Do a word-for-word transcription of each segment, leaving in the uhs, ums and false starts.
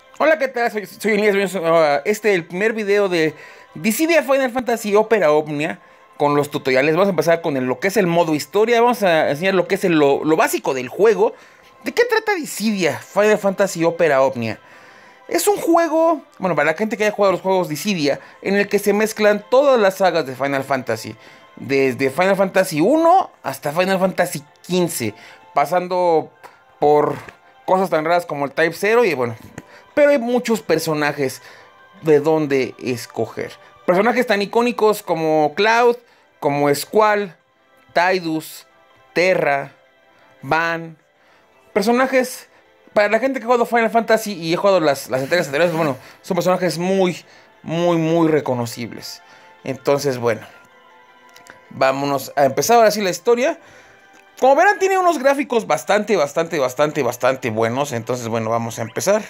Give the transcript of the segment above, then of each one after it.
Hola, ¿qué tal? Soy, soy Elías. Bienvenidos a este, el primer video de Dissidia Final Fantasy Opera Omnia con los tutoriales. Vamos a empezar con el- lo que es el modo historia. Vamos a enseñar lo que es el- lo, lo básico del juego. ¿De qué trata Dissidia Final Fantasy Opera Omnia? Es un juego, bueno, para la gente que haya jugado los juegos Dissidia, en el que se mezclan todas las sagas de Final Fantasy. Desde Final Fantasy uno hasta Final Fantasy quince, pasando por cosas tan raras como el Type Zero y bueno, pero hay muchos personajes de donde escoger. Personajes tan icónicos como Cloud, como Squall, Tidus, Terra, Van. Personajes, para la gente que ha jugado Final Fantasy y ha jugado las, las entregas anteriores, bueno, son personajes muy, muy, muy reconocibles. Entonces, bueno, vámonos a empezar ahora sí la historia. Como verán, tiene unos gráficos bastante, bastante, bastante, bastante buenos. Entonces, bueno, vamos a empezar.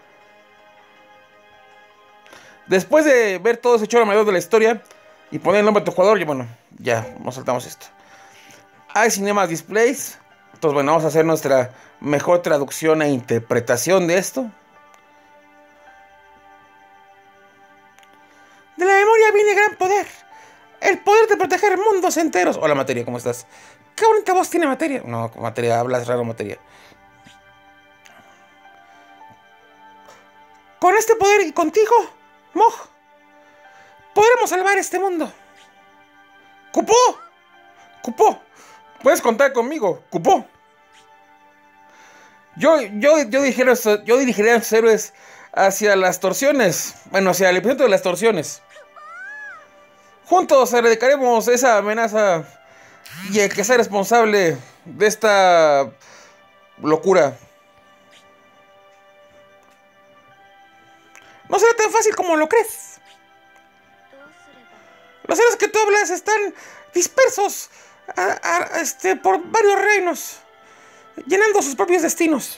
Después de ver todo ese choro mayor de la historia y poner el nombre de tu jugador, y bueno, ya nos saltamos esto. Hay cinemas displays. Entonces, bueno, vamos a hacer nuestra mejor traducción e interpretación de esto. De la memoria viene gran poder. El poder de proteger mundos enteros. Hola, Materia, ¿cómo estás? Qué bonita voz tiene Materia. No, Materia, hablas raro, Materia. Con este poder y contigo, Moj, podremos salvar este mundo. ¡Cupó! ¡Cupó! Puedes contar conmigo, Cupó. Yo, yo, yo, dijera, yo dirigiría a los héroes hacia las torsiones. Bueno, hacia el epicentro de las torsiones. Juntos erradicaremos esa amenaza y el que sea responsable de esta locura. No será tan fácil como lo crees. Los héroes que tú hablas están dispersos a, a, este, por varios reinos, llenando sus propios destinos.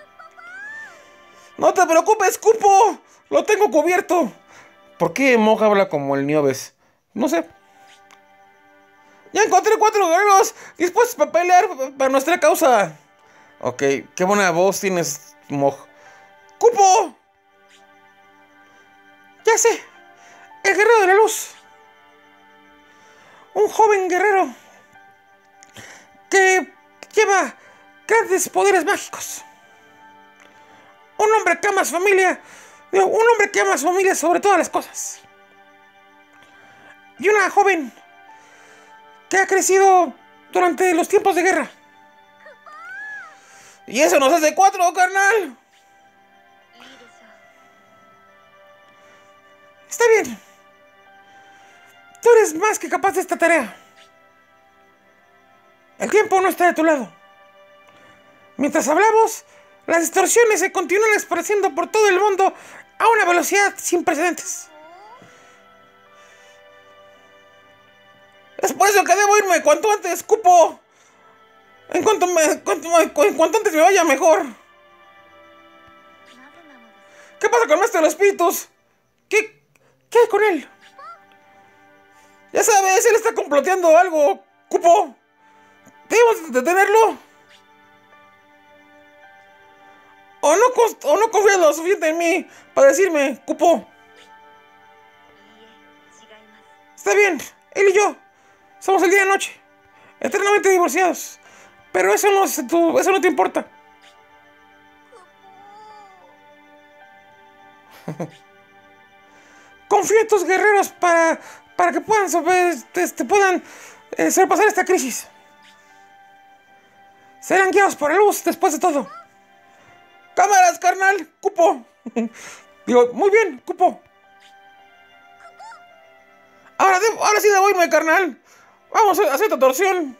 No te preocupes, Cupo, lo tengo cubierto. ¿Por qué Moj habla como el Niobes? No sé. Ya encontré cuatro guerreros dispuestos para pelear para nuestra causa. Ok, qué buena voz tienes, Moj. ¡Cupo! Ya sé, el guerrero de la luz. Un joven guerrero que lleva grandes poderes mágicos. Un hombre que ama a su familia. Un hombre que ama a su familia sobre todas las cosas. Y una joven que ha crecido durante los tiempos de guerra. Y eso nos hace cuatro, carnal. Está bien. Tú eres más que capaz de esta tarea. El tiempo no está de tu lado. Mientras hablamos, las distorsiones se continúan esparciendo por todo el mundo a una velocidad sin precedentes. Es por eso que debo irme cuanto antes, Cupo. En cuanto, me, cuanto, en cuanto antes me vaya mejor. ¿Qué pasa con el maestro de los espíritus? ¿Qué, qué hay con él? Ya sabes, él está comploteando algo, Cupo. Debemos detenerlo. O no, o no confías lo suficiente en mí para decirme, Cupo. Está bien, él y yo somos el día y la noche, eternamente divorciados. Pero eso no, es tu, eso no te importa. Confío en tus guerreros para, para que puedan, este, puedan eh, sobrepasar esta crisis. Serán guiados por la luz después de todo. ¡Cámaras, carnal! ¡Cupo! Digo, muy bien, Cupo. Ahora, de, ahora sí debo irme, carnal. Vamos a hacer tu torsión.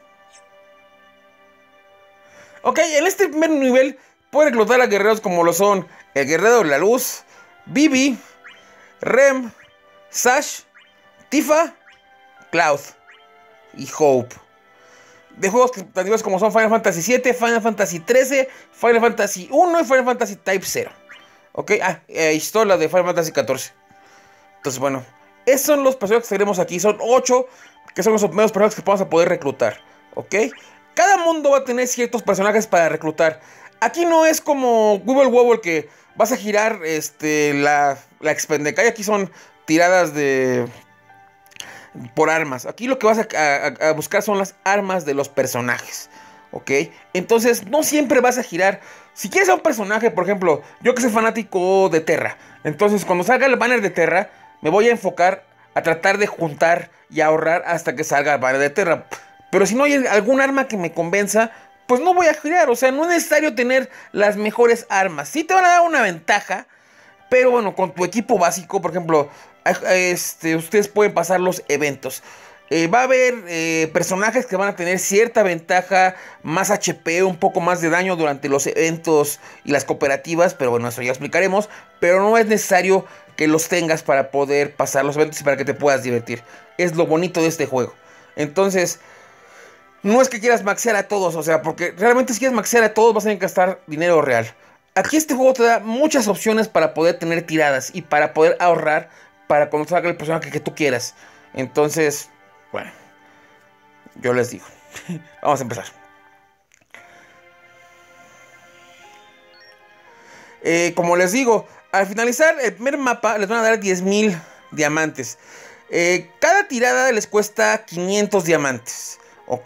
Ok, en este primer nivel pueden reclutar a guerreros como lo son el guerrero de la luz, Vivi, Rem, Sash, Tifa, Cloud y Hope. De juegos tan diversos como son Final Fantasy siete, Final Fantasy trece, Final Fantasy uno y Final Fantasy Type Zero. Ok, ah, eh, historia de Final Fantasy catorce. Entonces, bueno, esos son los personajes que tenemos aquí. Son ocho, que son los primeros personajes que vamos a poder reclutar. Ok, cada mundo va a tener ciertos personajes para reclutar. Aquí no es como Google Wobble que vas a girar este, la, la expendecay. Aquí son tiradas de... por armas. Aquí lo que vas a, a, a buscar son las armas de los personajes. ¿Ok? Entonces no siempre vas a girar. Si quieres a un personaje, por ejemplo, yo que soy fanático de Terra, entonces cuando salga el banner de Terra, me voy a enfocar a tratar de juntar y ahorrar hasta que salga el banner de Terra. Pero si no hay algún arma que me convenza, pues no voy a girar. O sea, no es necesario tener las mejores armas. Sí te van a dar una ventaja, pero bueno, con tu equipo básico, por ejemplo, este, ustedes pueden pasar los eventos. Eh, va a haber eh, personajes que van a tener cierta ventaja, más H P, un poco más de daño durante los eventos y las cooperativas, pero bueno, eso ya explicaremos. Pero no es necesario que los tengas para poder pasar los eventos y para que te puedas divertir. Es lo bonito de este juego. Entonces, no es que quieras maxear a todos, o sea, porque realmente si quieres maxear a todos vas a tener que gastar dinero real. Aquí este juego te da muchas opciones para poder tener tiradas y para poder ahorrar para cuando salga el personaje que tú quieras. Entonces, bueno, yo les digo. Vamos a empezar. Eh, como les digo, al finalizar el primer mapa les van a dar diez mil diamantes. Eh, cada tirada les cuesta quinientos diamantes. ¿Ok?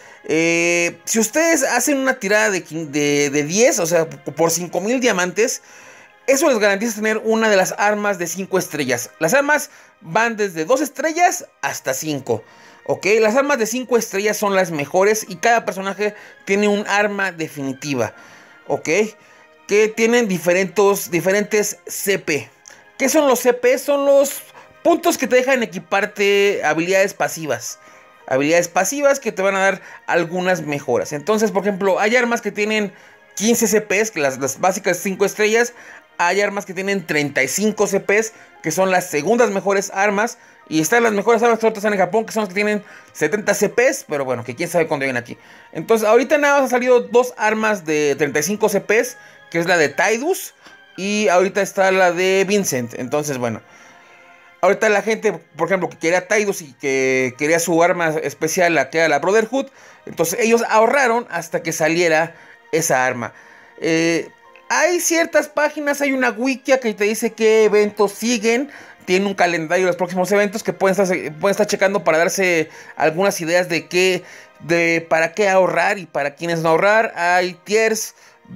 Eh, si ustedes hacen una tirada de, de, de diez, o sea, por cinco mil diamantes, eso les garantiza tener una de las armas de cinco estrellas. Las armas van desde dos estrellas hasta cinco. ¿Ok? Las armas de cinco estrellas son las mejores y cada personaje tiene un arma definitiva. ¿Ok? Que tienen diferentes, diferentes C P. ¿Qué son los C P? Son los puntos que te dejan equiparte habilidades pasivas. Habilidades pasivas que te van a dar algunas mejoras. Entonces, por ejemplo, hay armas que tienen quince C Ps, que las, las básicas cinco estrellas. Hay armas que tienen treinta y cinco C Ps, que son las segundas mejores armas. Y están las mejores armas que ahorita están en Japón, que son las que tienen setenta C Ps. Pero bueno, que quién sabe cuándo vienen aquí. Entonces, ahorita nada más han salido dos armas de treinta y cinco C Ps, que es la de Tidus. Y ahorita está la de Vincent. Entonces, bueno. Ahorita la gente, por ejemplo, que quería Tidus y que quería su arma especial, la que era la Brotherhood, entonces ellos ahorraron hasta que saliera esa arma. Eh, hay ciertas páginas, hay una wiki que te dice qué eventos siguen, tiene un calendario de los próximos eventos que pueden estar, pueden estar checando para darse algunas ideas de qué, de para qué ahorrar y para quiénes no ahorrar. Hay tiers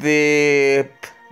de,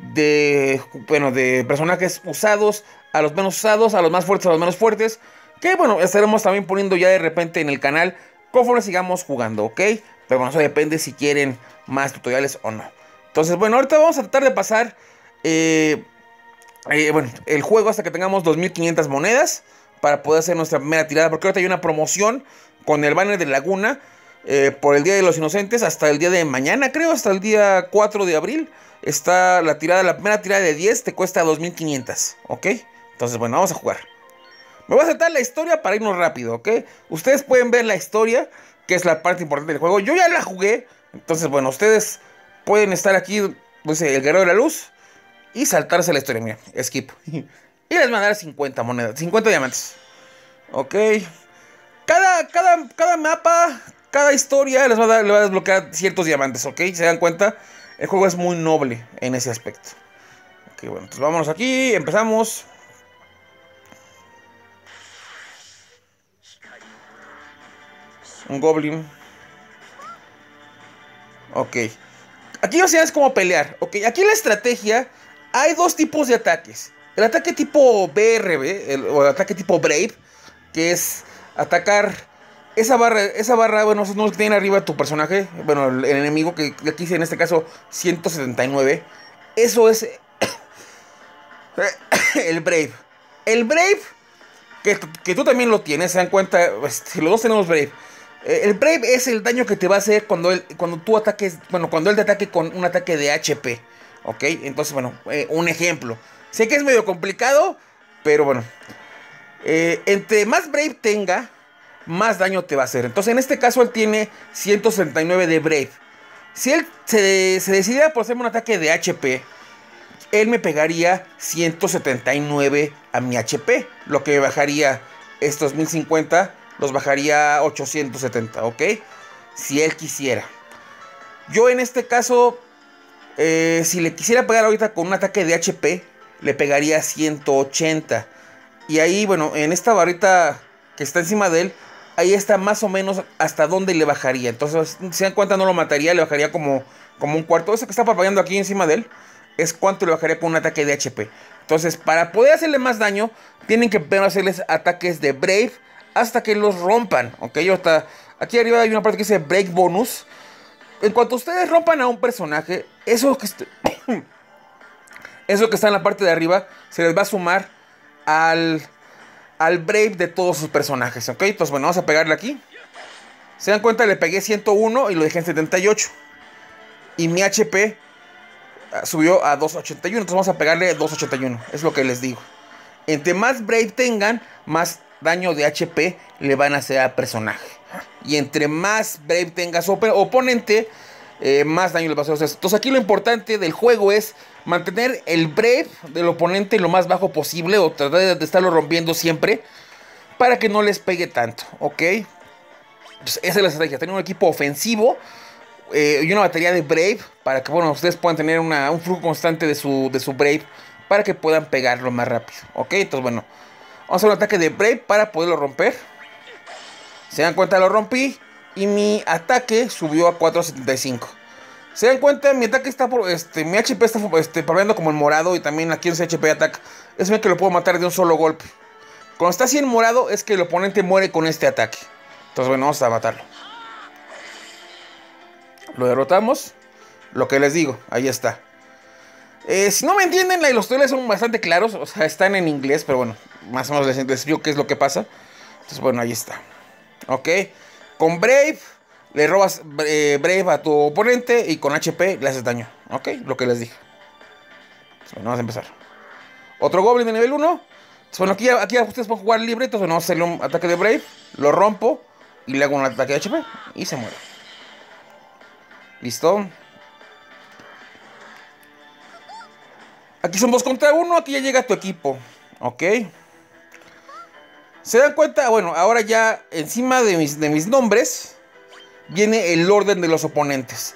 de, bueno, de personajes usados a los menos usados, a los más fuertes, a los menos fuertes. Que bueno, estaremos también poniendo ya de repente en el canal conforme sigamos jugando, ¿ok? Pero bueno, eso depende si quieren más tutoriales o no. Entonces, bueno, ahorita vamos a tratar de pasar eh, eh, bueno, el juego hasta que tengamos dos mil quinientas monedas para poder hacer nuestra primera tirada. Porque ahorita hay una promoción con el banner de Laguna eh, por el Día de los Inocentes hasta el día de mañana, creo, hasta el día cuatro de abril. Está la tirada, la primera tirada de diez te cuesta dos mil quinientas, ¿ok? Entonces, bueno, vamos a jugar. Me voy a saltar la historia para irnos rápido, ¿ok? Ustedes pueden ver la historia, que es la parte importante del juego. Yo ya la jugué. Entonces, bueno, ustedes pueden estar aquí, pues, el guerrero de la luz, y saltarse la historia. Mira, skip. Y les van a dar cincuenta monedas, cincuenta diamantes. Ok. Cada, cada, cada mapa, cada historia les va a dar, les va a desbloquear ciertos diamantes, ¿ok? ¿Se dan cuenta? El juego es muy noble en ese aspecto. Ok, bueno, entonces vámonos aquí, empezamos. Un goblin. Ok. Aquí ya sabes cómo pelear. Ok, aquí la estrategia. Hay dos tipos de ataques. El ataque tipo B R B, el, o el ataque tipo Brave, que es atacar esa barra, esa barra, bueno, esos números que tienen arriba tu personaje, bueno, el, el enemigo, que aquí dice en este caso ciento setenta y nueve. Eso es el Brave. El Brave, que, que tú también lo tienes, se dan cuenta, este, los dos tenemos Brave. El Brave es el daño que te va a hacer cuando, él, cuando tú ataques, bueno, cuando él te ataque con un ataque de H P. Ok, entonces, bueno, eh, un ejemplo. Sé que es medio complicado, pero bueno. Eh, entre más Brave tenga, más daño te va a hacer. Entonces, en este caso, él tiene ciento sesenta y nueve de Brave. Si él se, se decidiera por hacerme un ataque de H P, él me pegaría ciento setenta y nueve a mi H P. Lo que bajaría estos mil cincuenta, los bajaría a ochocientos setenta, ¿ok? Si él quisiera. Yo en este caso Eh, si le quisiera pegar ahorita con un ataque de H P, le pegaría ciento ochenta. Y ahí, bueno, en esta barrita que está encima de él, ahí está más o menos hasta dónde le bajaría. Entonces, si se dan cuenta, no lo mataría, le bajaría como, como un cuarto. Eso que está parpadeando aquí encima de él es cuánto le bajaría con un ataque de H P. Entonces, para poder hacerle más daño, tienen que primero hacerles ataques de Brave hasta que los rompan. Ok, yo hasta aquí arriba hay una parte que dice Break Bonus. En cuanto ustedes rompan a un personaje, eso que, est eso que está en la parte de arriba se les va a sumar al, al Brave de todos sus personajes. Ok, entonces bueno, vamos a pegarle aquí. Se dan cuenta, le pegué ciento uno y lo dejé en setenta y ocho. Y mi H P subió a doscientos ochenta y uno. Entonces vamos a pegarle doscientos ochenta y uno. Es lo que les digo. Entre más Brave tengan, más daño de H P le van a hacer al personaje. Y entre más Brave tenga su op oponente, eh, más daño le va a hacer. Entonces aquí lo importante del juego es mantener el Brave del oponente lo más bajo posible, o tratar de, de estarlo rompiendo siempre, para que no les pegue tanto, ¿ok? Pues esa es la estrategia, tener un equipo ofensivo eh, y una batería de Brave, para que, bueno, ustedes puedan tener una, un flujo constante de su, de su Brave, para que puedan pegarlo más rápido, ¿ok? Entonces, bueno, vamos a hacer un ataque de Brave para poderlo romper. Se dan cuenta, lo rompí y mi ataque subió a cuatrocientos setenta y cinco. Se dan cuenta, mi ataque está por, este, mi H P está este, parpadeando como el morado, y también aquí en ese H P ataque. Es bien que lo puedo matar de un solo golpe. Cuando está así en morado es que el oponente muere con este ataque. Entonces, bueno, vamos a matarlo. Lo derrotamos. Lo que les digo, ahí está. Eh, si no me entienden, los tutoriales son bastante claros. O sea, están en inglés, pero bueno, más o menos les, les explico qué es lo que pasa. Entonces, bueno, ahí está. Ok, con Brave le robas eh, Brave a tu oponente y con H P le haces daño. Ok, lo que les dije. Entonces, bueno, vamos a empezar. Otro Goblin de nivel uno. Entonces, bueno, aquí, aquí ustedes pueden jugar libre. Entonces, bueno, vamos a hacerle un ataque de Brave. Lo rompo y le hago un ataque de H P y se muere. Listo. Aquí son dos contra uno. Aquí ya llega tu equipo. Ok. ¿Se dan cuenta? Bueno, ahora ya encima de mis, de mis nombres viene el orden de los oponentes.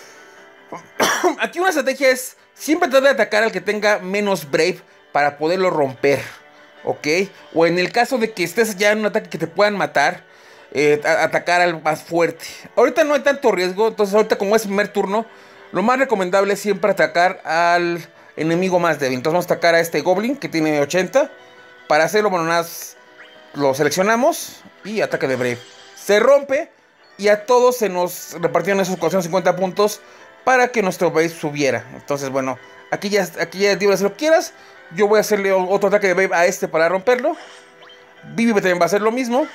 Aquí una estrategia es siempre tratar de atacar al que tenga menos Brave para poderlo romper, ¿ok? O en el caso de que estés ya en un ataque que te puedan matar, eh, atacar al más fuerte. Ahorita no hay tanto riesgo, entonces ahorita como es primer turno, lo más recomendable es siempre atacar al enemigo más débil. Entonces vamos a atacar a este Goblin que tiene ochenta. Para hacerlo, bueno, nada más lo seleccionamos y ataque de Brave. Se rompe y a todos se nos repartieron esos cuatrocientos cincuenta puntos para que nuestro Brave subiera. Entonces, bueno, aquí ya, aquí ya digo, si lo quieras, yo voy a hacerle otro ataque de Brave a este para romperlo. Vivi también va a hacer lo mismo.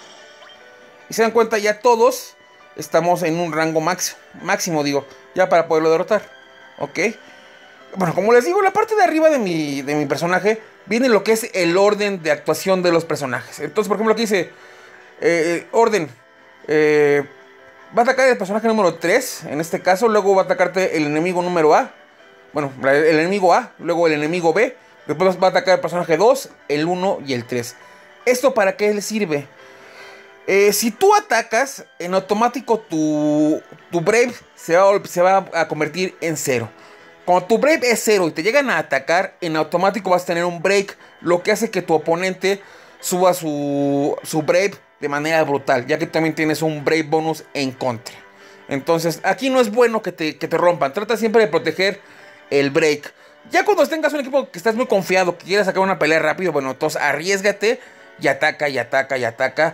Y se dan cuenta, ya todos estamos en un rango máximo, máximo digo, ya para poderlo derrotar. Ok. Bueno, como les digo, la parte de arriba de mi, de mi personaje viene lo que es el orden de actuación de los personajes. Entonces, por ejemplo, aquí dice eh, orden. Eh, va a atacar el personaje número tres, en este caso. Luego va a atacarte el enemigo número A. Bueno, el enemigo A, luego el enemigo B. Después va a atacar el personaje dos, el uno y el tres. ¿Esto para qué le sirve? Eh, si tú atacas, en automático tu, tu Brave se va, se va a convertir en cero. Cuando tu Brave es cero y te llegan a atacar, en automático vas a tener un break, lo que hace que tu oponente suba su, su Brave de manera brutal, ya que también tienes un Brave bonus en contra. Entonces, aquí no es bueno que te, que te rompan. Trata siempre de proteger el break. Ya cuando tengas un equipo que estás muy confiado, que quieres sacar una pelea rápido, bueno, entonces arriésgate y ataca, y ataca, y ataca.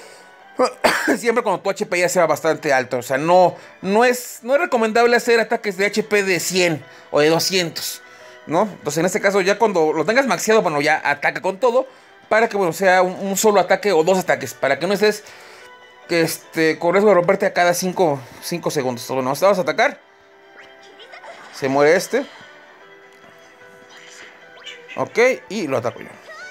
Siempre cuando tu H P ya sea bastante alto. O sea, no, no, es, no es recomendable hacer ataques de H P de cien o de doscientos, ¿no? Entonces en este caso ya cuando lo tengas maxeado, bueno, ya ataca con todo, para que, bueno, sea un, un solo ataque o dos ataques, para que no estés este, con riesgo de romperte a cada cinco segundos. Entonces, bueno, vamos a atacar. Se muere este. Ok, y lo ataco yo.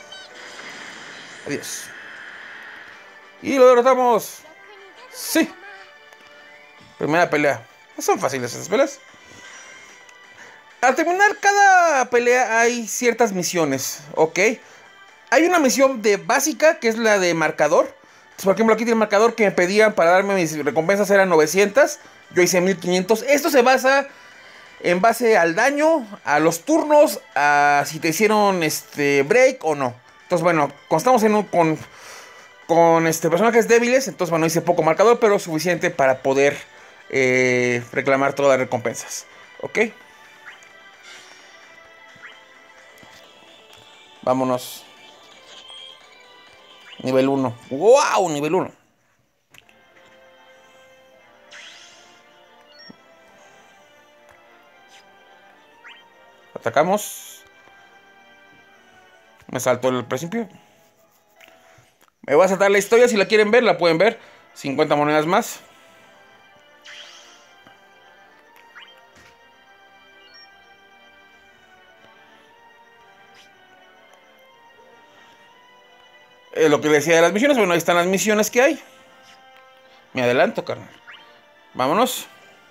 Adiós. Y lo derrotamos. Sí. Primera pelea. No son fáciles esas peleas. Al terminar cada pelea hay ciertas misiones, ¿ok? Hay una misión de básica, que es la de marcador. Entonces, por ejemplo, aquí tiene el marcador que me pedían para darme mis recompensas, eran novecientos. Yo hice mil quinientos. Esto se basa en base al daño, a los turnos, a si te hicieron este break o no. Entonces, bueno, como estamos en un, con, con este, personajes débiles, entonces, bueno, hice poco marcador, pero suficiente para poder eh, reclamar todas las recompensas. ¿Ok? Vámonos. Nivel uno. ¡Wow! Nivel uno. Atacamos. Me saltó el principio. Me voy a saltar la historia. Si la quieren ver, la pueden ver. cincuenta monedas más. Eh, lo que decía de las misiones. Bueno, ahí están las misiones que hay. Me adelanto, carnal. Vámonos.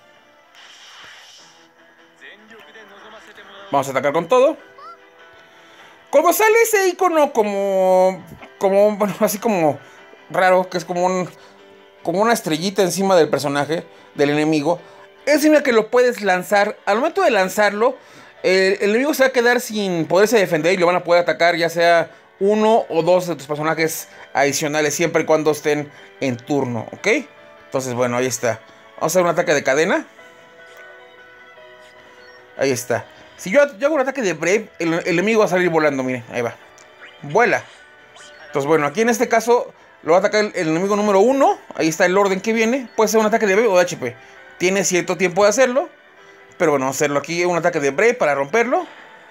Vamos a atacar con todo. Como sale ese icono como... Como, bueno, así como raro, que es como un... Como una estrellita encima del personaje, del enemigo. Es significa que lo puedes lanzar. Al momento de lanzarlo, el, el enemigo se va a quedar sin poderse defender y lo van a poder atacar, ya sea uno o dos de tus personajes adicionales, siempre y cuando estén en turno, ¿ok? Entonces, bueno, ahí está. Vamos a hacer un ataque de cadena. Ahí está. Si yo, yo hago un ataque de Brave, el, el enemigo va a salir volando, miren, ahí va. Vuela. Entonces, bueno, aquí en este caso lo va a atacar el, el enemigo número uno. Ahí está el orden que viene. Puede ser un ataque de Brave o de H P. Tiene cierto tiempo de hacerlo. Pero bueno, vamos a hacerlo aquí, un ataque de Brave para romperlo.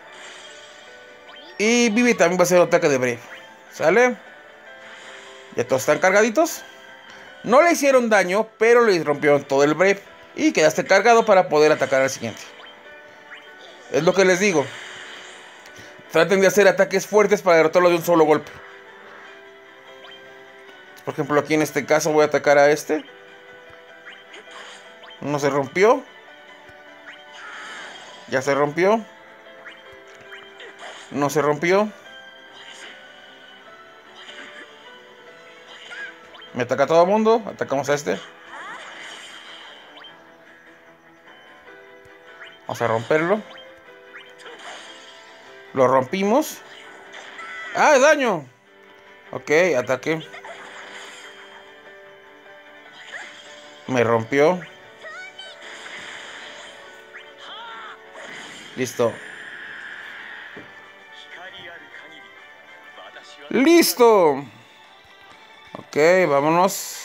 Y Vivi también va a hacer un ataque de Brave. ¿Sale? Ya todos están cargaditos. No le hicieron daño, pero le rompieron todo el Brave. Y quedaste cargado para poder atacar al siguiente. Es lo que les digo. Traten de hacer ataques fuertes para derrotarlo de un solo golpe. Por ejemplo, aquí en este caso voy a atacar a este. No se rompió. Ya se rompió. No se rompió. Me ataca todo el mundo. Atacamos a este. Vamos a romperlo. Lo rompimos. ¡Ah, daño! Ok, ataque. Me rompió. Listo. ¡Listo! Ok, vámonos.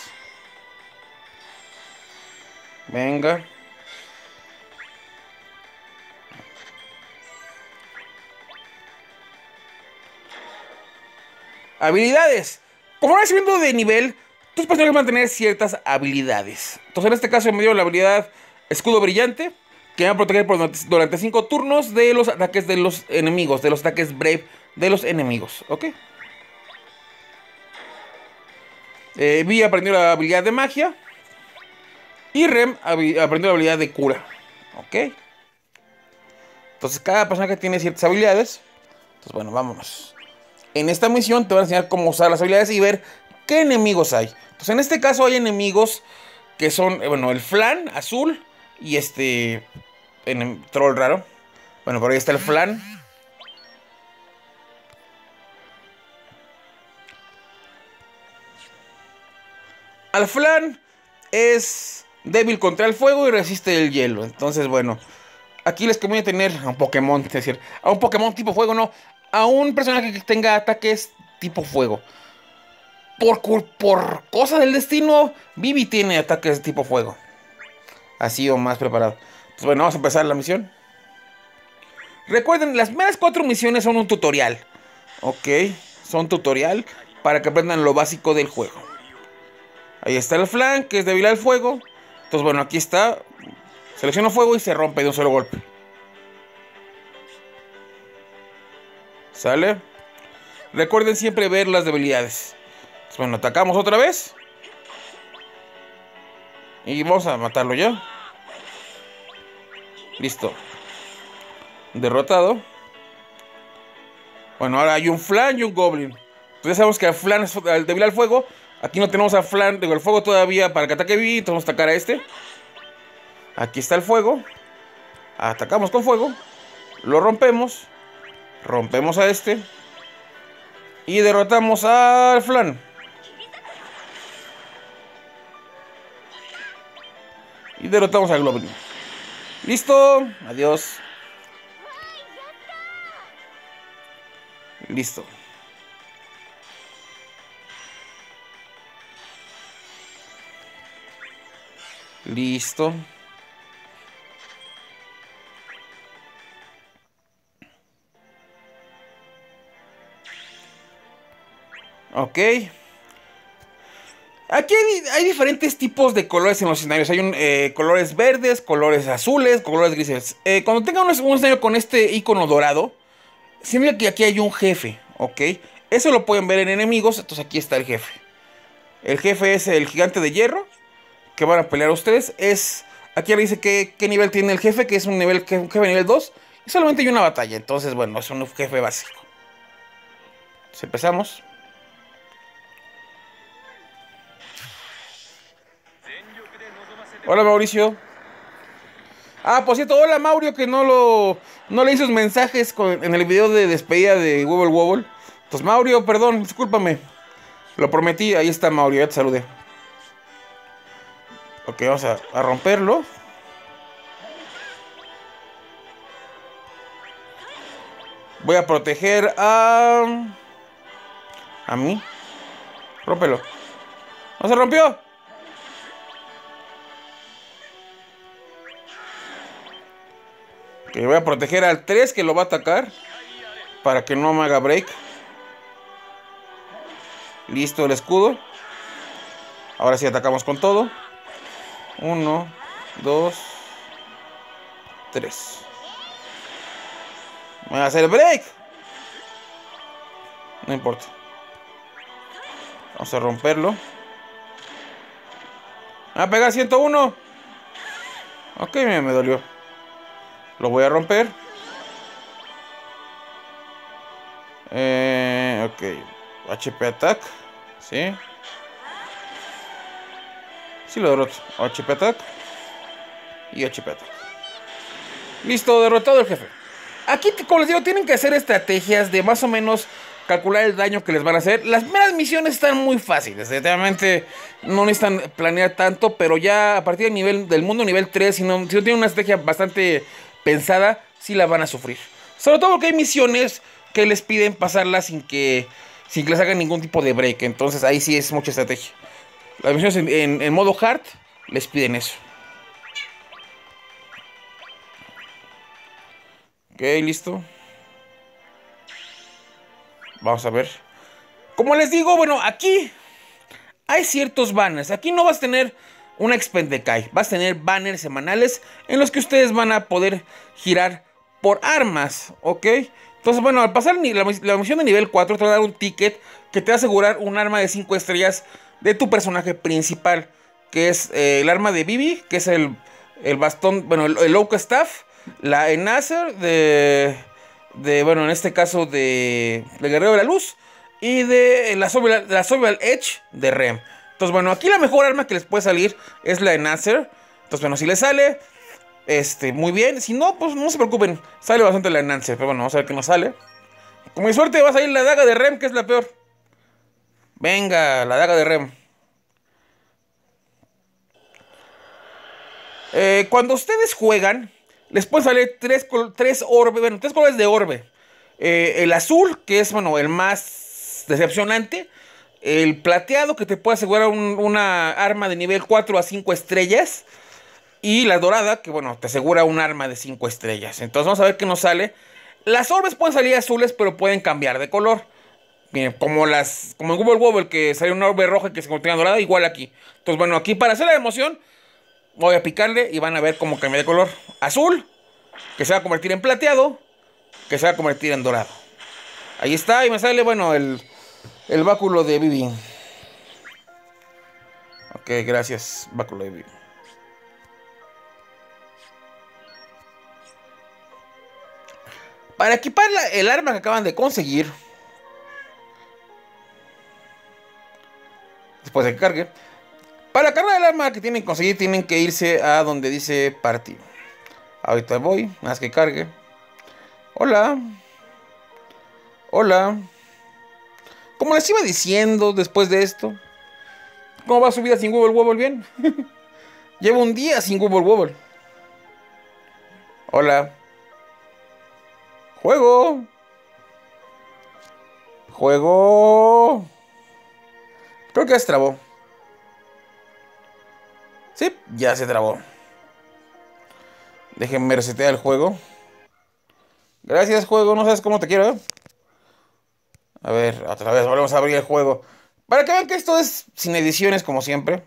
Venga. Habilidades. Como van subiendo de nivel, tus personajes van a tener ciertas habilidades. Entonces en este caso me dio la habilidad Escudo Brillante, que me va a proteger por durante cinco turnos de los ataques de los enemigos, de los ataques Brave de los enemigos. ¿Ok? Eh, Vi aprendió la habilidad de magia. Y Rem aprendió la habilidad de cura. ¿Ok? Entonces cada personaje tiene ciertas habilidades. Entonces bueno, vámonos. En esta misión te voy a enseñar cómo usar las habilidades y ver qué enemigos hay. Entonces en este caso hay enemigos que son, bueno, el flan azul y este en, troll raro. Bueno, por ahí está el flan. Al flan es débil contra el fuego y resiste el hielo. Entonces, bueno, aquí les conviene tener a un Pokémon, es decir, a un Pokémon tipo fuego, no, a un personaje que tenga ataques tipo fuego. Por, por cosa del destino, Vivi tiene ataques de tipo fuego. Así o más preparado. Pues bueno, vamos a empezar la misión. Recuerden, las primeras cuatro misiones son un tutorial. Ok, son tutorial para que aprendan lo básico del juego. Ahí está el flan, que es débil al fuego. Entonces bueno, aquí está. Selecciono fuego y se rompe de un solo golpe. ¿Sale? Recuerden siempre ver las debilidades. Entonces, bueno, atacamos otra vez. Y vamos a matarlo ya. Listo. Derrotado. Bueno, ahora hay un flan y un goblin. Entonces ya sabemos que el flan es débil al fuego. Aquí no tenemos a flan, digo, el fuego todavía para que ataque Vivi. Entonces vamos a atacar a este. Aquí está el fuego. Atacamos con fuego. Lo rompemos. Rompemos a este. Y derrotamos al flan. Y derrotamos al Goblin. Listo. Adiós. Listo. Listo. Ok. Aquí hay, hay diferentes tipos de colores en los escenarios. Hay un, eh, colores verdes, colores azules, colores grises. Eh, cuando tengan un, un escenario con este icono dorado, significa que aquí hay un jefe, ¿ok? Eso lo pueden ver en enemigos, entonces aquí está el jefe. El jefe es el gigante de hierro que van a pelear ustedes. Es, aquí dice que, qué nivel tiene el jefe, que es un nivel que un jefe nivel dos. Y solamente hay una batalla, entonces bueno, es un jefe básico. Entonces empezamos. Hola Mauricio. Ah, por cierto, hola Mauricio, que no lo no leí sus mensajes con- en el video de despedida de Wobble Wobble. Entonces Mauricio, perdón, discúlpame. Lo prometí, ahí está Mauricio, ya te saludé. Ok, vamos a, a romperlo. Voy a proteger a... A mí. Rómpelo. ¡No se rompió! Ok, voy a proteger al tres que lo va a atacar. Para que no me haga break. Listo el escudo. Ahora sí atacamos con todo. Uno, dos, tres. Voy a hacer el break. No importa. Vamos a romperlo. Me va a pegar ciento uno. Ok, me, me dolió. Lo voy a romper. Eh, ok. H P attack. Sí. Sí lo derroto. H P attack. Y H P attack. Listo, derrotado el jefe. Aquí, como les digo, tienen que hacer estrategias de más o menos calcular el daño que les van a hacer. Las primeras misiones están muy fáciles. Realmente no necesitan planear tanto, pero ya a partir del nivel del mundo nivel tres, si no, si no tienen una estrategia bastante pensada, sí la van a sufrir. Sobre todo porque hay misiones que les piden pasarlas sin que, sin que les hagan ningún tipo de break. Entonces ahí sí es mucha estrategia. Las misiones en, en, en modo hard les piden eso. Ok, listo. Vamos a ver. Como les digo, bueno, aquí hay ciertos banners. Aquí no vas a tener una Expendecay. Vas a tener banners semanales en los que ustedes van a poder girar por armas, ¿ok? Entonces, bueno, al pasar la, la misión de nivel cuatro te va a dar un ticket que te va a asegurar un arma de cinco estrellas de tu personaje principal, que es eh, el arma de Bibi, que es el, el bastón, bueno, el, el Oak Staff, la Enhacer de, de, bueno, en este caso de, de Guerrero de la Luz, y de la Sovial, la Sovial Edge de Rem. Entonces, bueno, aquí la mejor arma que les puede salir es la Enhacer. Entonces, bueno, si les sale, este, muy bien. Si no, pues no se preocupen. Sale bastante la Enhancer. Pero bueno, vamos a ver qué nos sale. Con mi suerte va a salir la daga de Rem, que es la peor. Venga, la daga de Rem. Eh, cuando ustedes juegan, les pueden salir tres, tres orbes, bueno, tres colores de orbe. Eh, el azul, que es, bueno, el más decepcionante. El plateado, que te puede asegurar un- una arma de nivel cuatro a cinco estrellas. Y la dorada, que bueno, te asegura un arma de cinco estrellas. Entonces vamos a ver qué nos sale. Las orbes pueden salir azules, pero pueden cambiar de color. Miren, como las, como en Google Wobble, que sale una orbe roja que se convierte en dorada, igual aquí. Entonces, bueno, aquí para hacer la emoción, voy a picarle y van a ver cómo cambia de color. Azul, que se va a convertir en plateado, que se va a convertir en dorado. Ahí está, y me sale, bueno, el, el báculo de Vivi. Ok, gracias, báculo de Vivi. Para equipar la- el arma que acaban de conseguir, después de que cargue, para cargar el arma que tienen que conseguir, tienen que irse a donde dice party. Ahorita voy, más que cargue. Hola. Hola. Como les iba diciendo después de esto, ¿cómo va su vida sin Wobble Wobble? Bien. Llevo un día sin Wobble Wobble. Hola. Juego. Juego. Creo que ya se trabó. Sí, ya se trabó. Déjenme resetear el juego. Gracias, juego. No sabes cómo te quiero, ¿eh? A ver, otra vez volvemos a abrir el juego. Para que vean que esto es sin ediciones, como siempre.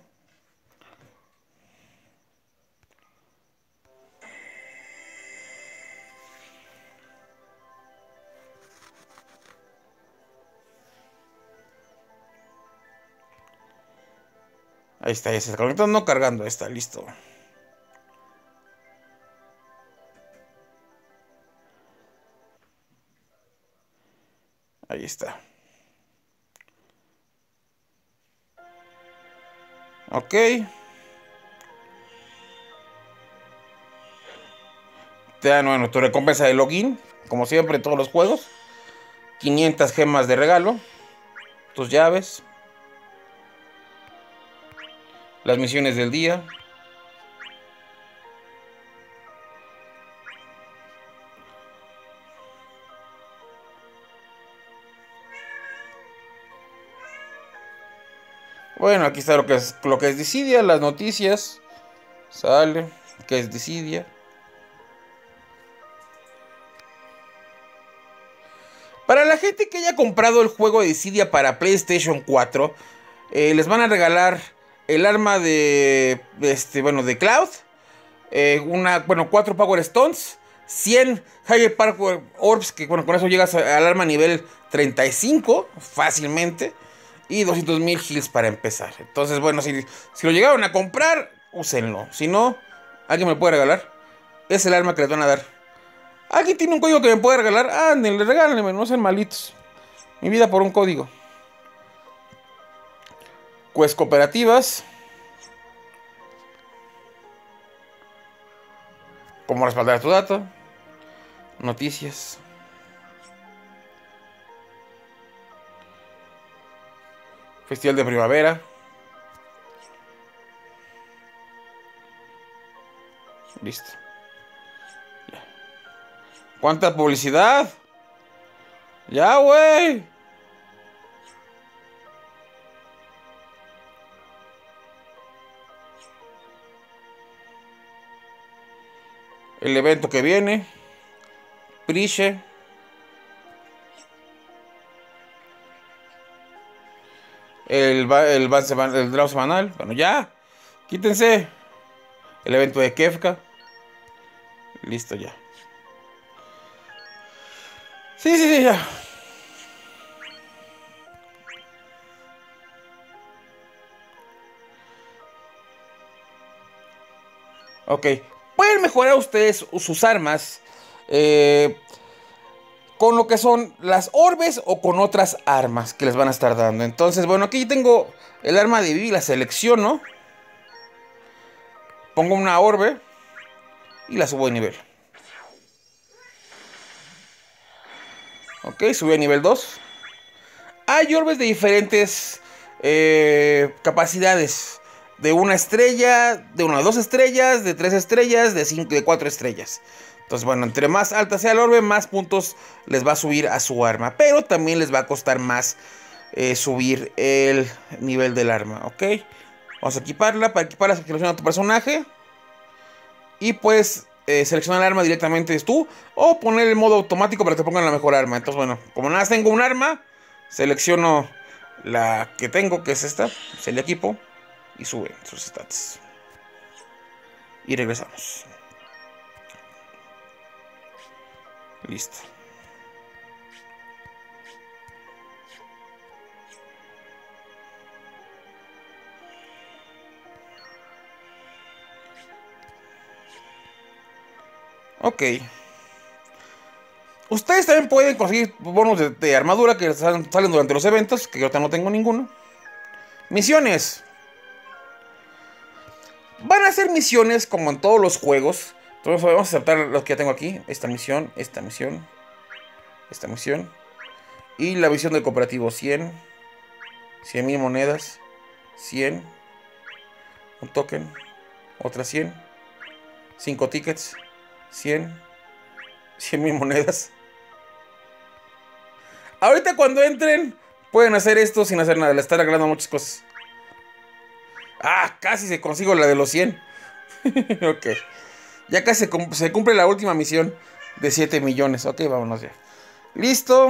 Ahí está, ya se está conectando, cargando. Ahí está, listo. Ahí está. Ok. Te dan, bueno, tu recompensa de login. Como siempre en todos los juegos. quinientas gemas de regalo. Tus llaves. Las misiones del día. Bueno, aquí está lo que es, lo que es Dissidia, las noticias. Sale, que es Dissidia. Para la gente que haya comprado el juego de Dissidia para PlayStation cuatro, eh, les van a regalar el arma de, este, bueno, de Cloud. Eh, una, bueno, cuatro Power Stones. cien Higher Power Orbs, que bueno, con eso llegas al arma nivel treinta y cinco fácilmente. Y doscientos mil heals para empezar. Entonces, bueno, si, si lo llegaron a comprar, úsenlo. Si no, alguien me lo puede regalar. Es el arma que les van a dar. ¿Alguien tiene un código que me puede regalar? Ándenle, regálenme, no sean malitos. Mi vida por un código. Quest cooperativas. Cómo respaldar tu dato. Noticias. Festival de primavera. Listo. Ya. ¿Cuánta publicidad? Ya, güey. El evento que viene. Priche. El, el, el, el draw semanal. Bueno, ya. Quítense. El evento de Kefka. Listo ya. Sí, sí, sí, ya. Ok. Pueden mejorar ustedes sus armas. Eh, con lo que son las orbes o con otras armas que les van a estar dando. Entonces, bueno, aquí tengo el arma de Vivi, la selecciono. Pongo una orbe y la subo de nivel. Ok, subí a nivel dos. Hay orbes de diferentes eh, capacidades. De una estrella, de una a dos estrellas, de tres estrellas, de cinco, de cuatro estrellas. Entonces, bueno, entre más alta sea el orbe, más puntos les va a subir a su arma. Pero también les va a costar más eh, subir el nivel del arma, ¿ok? Vamos a equiparla. Para equiparla, selecciona a tu personaje. Y puedes eh, seleccionar el arma directamente tú. O poner el modo automático para que te pongan la mejor arma. Entonces, bueno, como nada más tengo un arma, selecciono la que tengo, que es esta. Se le equipo y sube sus stats. Y regresamos. Listo. Ok. Ustedes también pueden conseguir bonos de, de armadura que salen, salen durante los eventos, que yo ahorita no tengo ninguno. Misiones. Van a ser misiones como en todos los juegos. Entonces vamos a aceptar los que ya tengo aquí. Esta misión, esta misión, esta misión. Y la visión del cooperativo, cien. cien mil monedas. cien. Un token. Otras cien. cinco tickets. cien. cien mil monedas. Ahorita cuando entren pueden hacer esto sin hacer nada. Le están regalando muchas cosas. Ah, casi se consigo la de los cien. Ok. Ya casi se, se cumple la última misión de siete millones. Ok, vámonos ya. Listo.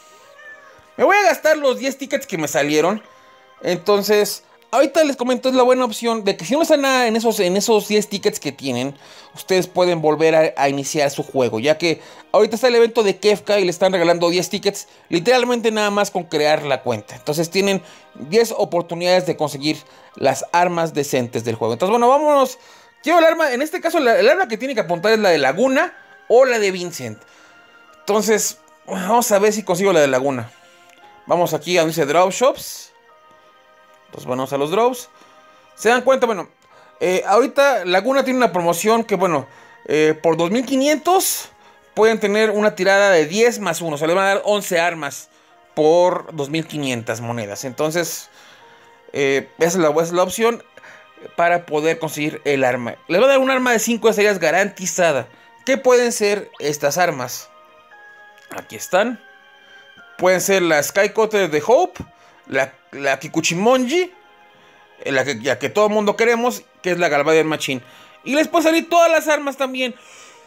Me voy a gastar los diez tickets que me salieron. Entonces, ahorita les comento, es la buena opción de que si no están nada en esos, en esos diez tickets que tienen, ustedes pueden volver a, a iniciar su juego. Ya que ahorita está el evento de Kefka y le están regalando diez tickets, literalmente nada más con crear la cuenta. Entonces tienen diez oportunidades de conseguir las armas decentes del juego. Entonces, bueno, vámonos. Quiero el arma, en este caso la, el arma que tiene que apuntar es la de Laguna o la de Vincent. Entonces, vamos a ver si consigo la de Laguna. Vamos aquí a donde dice Drop Shops. Entonces vamos a los drops. Se dan cuenta, bueno, eh, ahorita Laguna tiene una promoción que, bueno, eh, por dos mil quinientos pueden tener una tirada de diez más uno. O sea, le van a dar once armas por dos mil quinientas monedas. Entonces, eh, esa, es la, esa es la opción para poder conseguir el arma. Les va a dar un arma de cinco estrellas garantizada. ¿Qué pueden ser estas armas? Aquí están. Pueden ser la Skycutter de Hope, la, la Kikuchimonji, la que, la que todo el mundo queremos, que es la Galvadian Machine. Y les puede salir todas las armas también,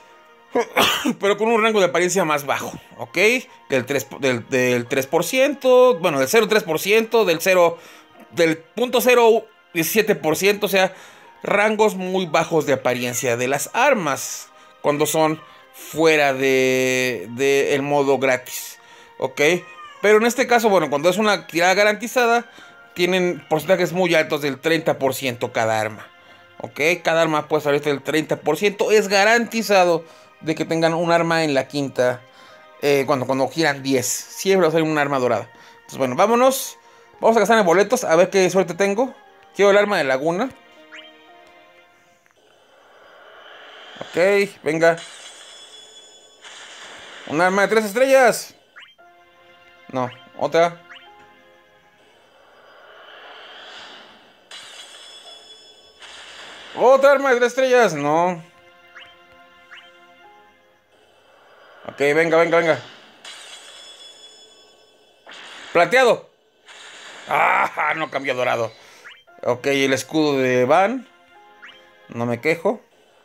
pero con un rango de apariencia más bajo, ¿ok? Del tres, del, del tres por ciento, bueno, del cero coma tres por ciento, del cero, del punto cero diecisiete por ciento, o sea, rangos muy bajos de apariencia de las armas cuando son fuera de, de el modo gratis, ¿ok? Pero en este caso, bueno, cuando es una tirada garantizada, tienen porcentajes muy altos del treinta por ciento cada arma, ¿ok? Cada arma puede salir del treinta por ciento, es garantizado de que tengan un arma en la quinta, eh, cuando, cuando giran diez, siempre va a salir un arma dorada. Entonces, bueno, vámonos, vamos a gastar en boletos, a ver qué suerte tengo. Quiero el arma de Laguna. Ok, venga. Un arma de tres estrellas. No, otra. Otra arma de tres estrellas. No. Ok, venga, venga, venga. Plateado. Ah, no cambió a dorado. Ok, el escudo de Van. No me quejo.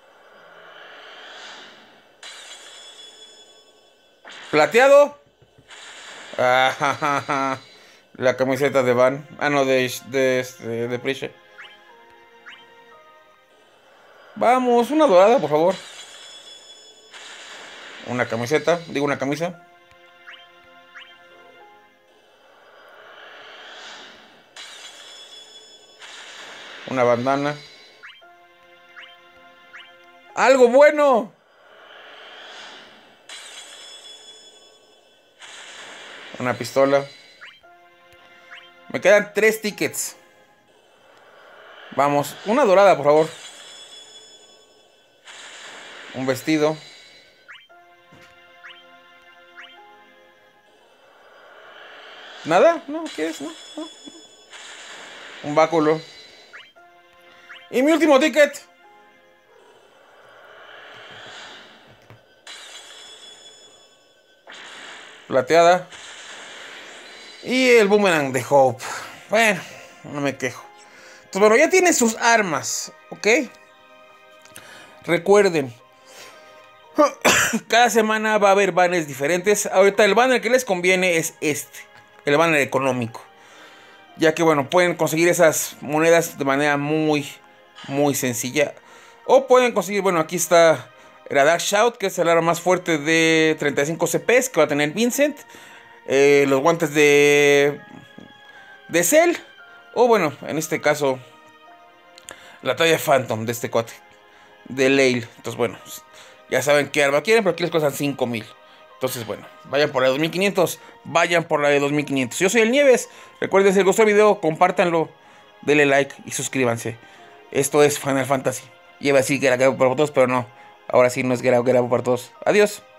Plateado. Ah, ja, ja, ja. La camiseta de Van. Ah, no, de, de, de, de Preacher. Vamos, una dorada, por favor. Una camiseta, digo una camisa. Una bandana. ¡Algo bueno! Una pistola. Me quedan tres tickets. Vamos, una dorada, por favor. Un vestido. ¿Nada? ¿No? ¿Qué es? ¿No? ¿No? Un báculo. Y mi último ticket. Plateada. Y el boomerang de Hope. Bueno, no me quejo. Entonces, bueno, ya tiene sus armas, ¿ok? Recuerden, cada semana va a haber banners diferentes. Ahorita el banner que les conviene es este, el banner económico, ya que, bueno, pueden conseguir esas monedas de manera muy, muy sencilla. O pueden conseguir, bueno, aquí está la Dark Shout, que es el arma más fuerte de treinta y cinco C Ps que va a tener Vincent. Eh, los guantes de de Cell, o bueno, en este caso la talla Phantom de este cuate de Leil. Entonces, bueno, ya saben qué arma quieren, pero aquí les cuestan cinco mil. Entonces, bueno, vayan por la de dos mil quinientos, vayan por la de dos mil quinientos. Yo soy el Nieves. Recuerden, si les gustó el video, compártanlo, denle like y suscríbanse. Esto es Final Fantasy. Iba a decir que era por vosotros, pero no. Ahora sí no es grabo, grabo para todos. Adiós.